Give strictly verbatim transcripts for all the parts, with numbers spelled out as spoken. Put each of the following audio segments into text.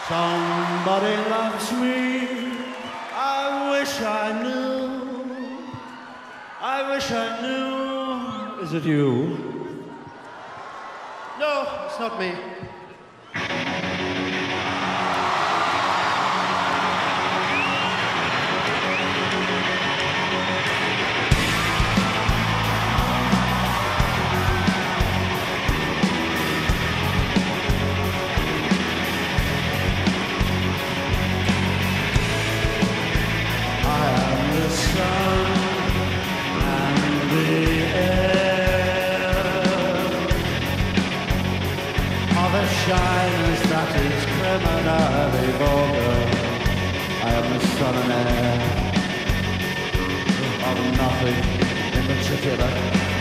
Somebody loves me, I wish I knew, I wish I knew. Is it you? No, it's not me. Shyness that is criminally vulgar. I am the son and heir of nothing in particular.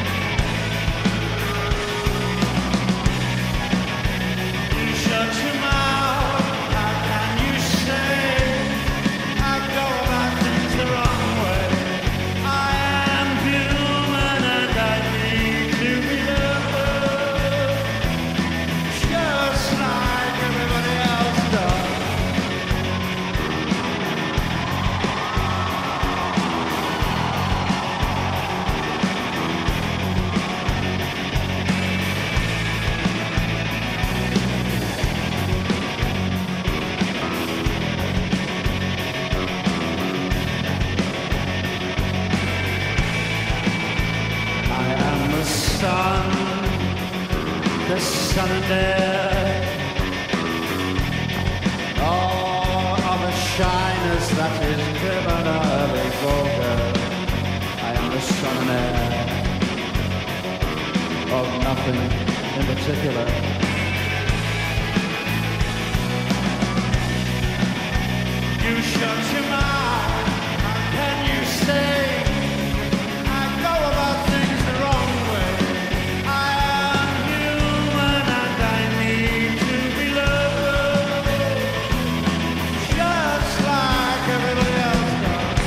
You shut your mouth, how can you say I go about things the wrong way? I am human and I need to be loved, just like everybody else does. I am the sun, the sun and air, oh, of a shyness that is criminally vulgar. I am the sun and air of nothing in particular. You shut your mouth, how can you say I go about things the wrong way? I am human and I need to be loved, just like everybody else does.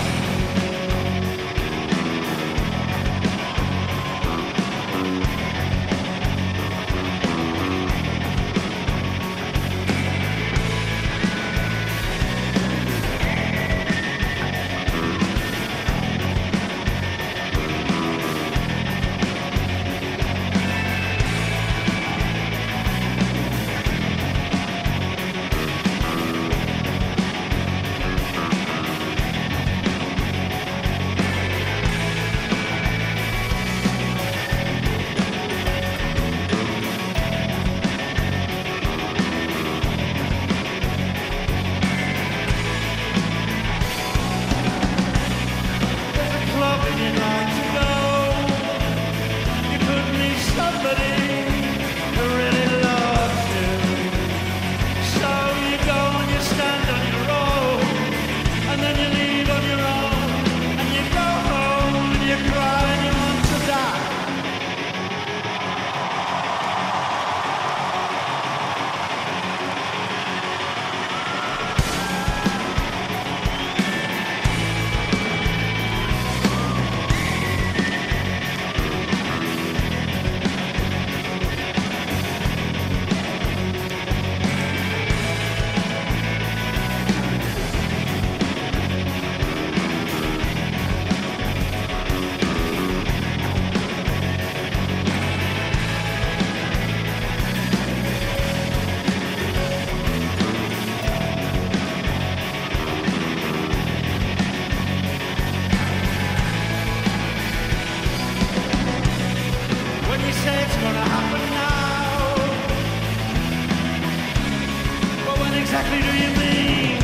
Exactly do you mean?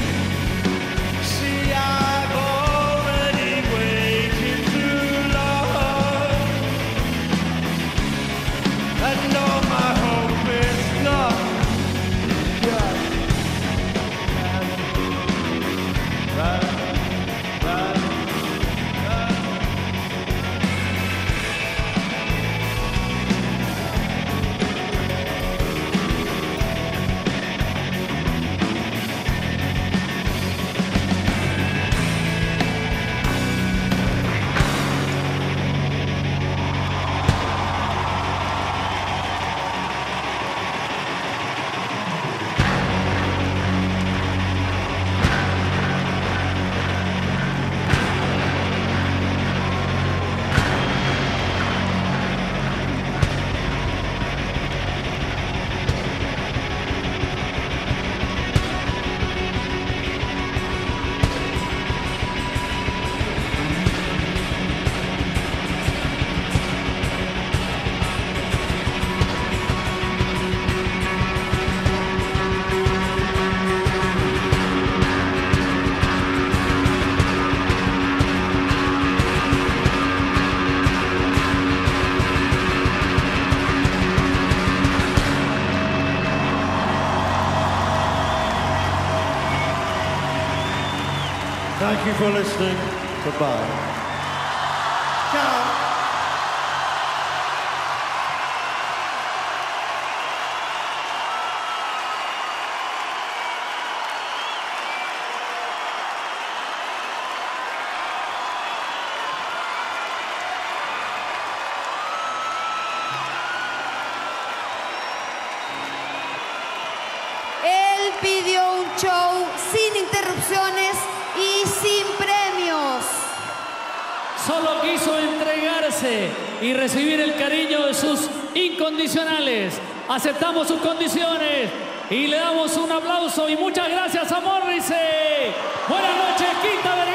See, I've already waited too long, and all my hope is gone. Run, run, run, run. Thank you for listening. Goodbye. Ciao. Él pidió un show sin interrupciones y sin premios. Solo quiso entregarse y recibir el cariño de sus incondicionales. Aceptamos sus condiciones y le damos un aplauso y muchas gracias a Morrissey. Buenas noches, Quinta Vergara.